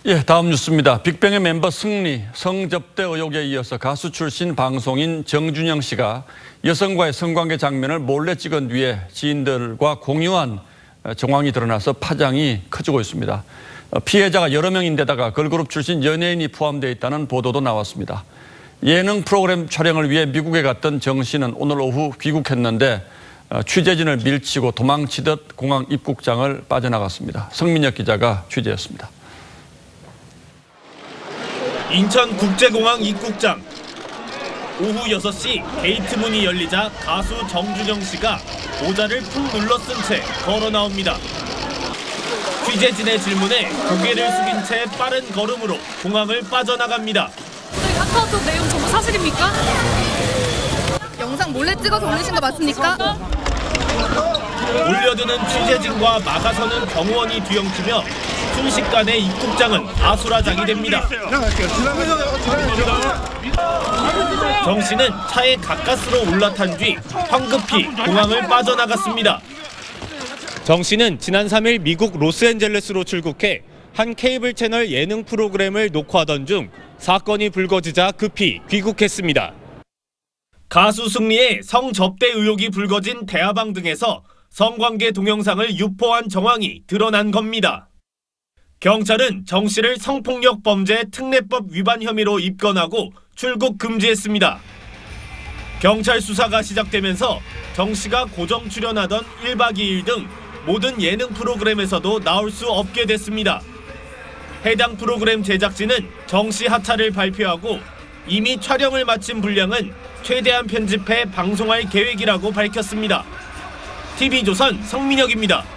예, 다음 뉴스입니다. 빅뱅의 멤버 승리, 성접대 의혹에 이어서 가수 출신 방송인 정준영 씨가 여성과의 성관계 장면을 몰래 찍은 뒤에 지인들과 공유한 정황이 드러나서 파장이 커지고 있습니다. 피해자가 여러 명인데다가 걸그룹 출신 연예인이 포함되어 있다는 보도도 나왔습니다. 예능 프로그램 촬영을 위해 미국에 갔던 정 씨는 오늘 오후 귀국했는데 취재진을 밀치고 도망치듯 공항 입국장을 빠져나갔습니다. 성민혁 기자가 취재했습니다. 인천국제공항 입국장. 오후 6시 게이트 문이 열리자 가수 정준영 씨가 모자를 푹 눌러 쓴 채 걸어 나옵니다. 취재진의 질문에 고개를 숙인 채 빠른 걸음으로 공항을 빠져나갑니다. 저희 카카오톡 내용 전부 사실입니까? 영상 몰래 찍어서 올리신 거 맞습니까? 올려드는 취재진과 막아서는 경호원이 뒤엉키며 순식간에 입국장은 아수라장이 됩니다. 정 씨는 차에 가까스로 올라탄 뒤 황급히 공항을 빠져나갔습니다. 정 씨는 지난 3일 미국 로스앤젤레스로 출국해 한 케이블 채널 예능 프로그램을 녹화하던 중 사건이 불거지자 급히 귀국했습니다. 가수 승리의 성접대 의혹이 불거진 대화방 등에서 성관계 동영상을 유포한 정황이 드러난 겁니다. 경찰은 정 씨를 성폭력 범죄 특례법 위반 혐의로 입건하고 출국 금지했습니다. 경찰 수사가 시작되면서 정 씨가 고정 출연하던 1박 2일 등 모든 예능 프로그램에서도 나올 수 없게 됐습니다. 해당 프로그램 제작진은 정 씨 하차를 발표하고 이미 촬영을 마친 분량은 최대한 편집해 방송할 계획이라고 밝혔습니다. TV조선 성민혁입니다.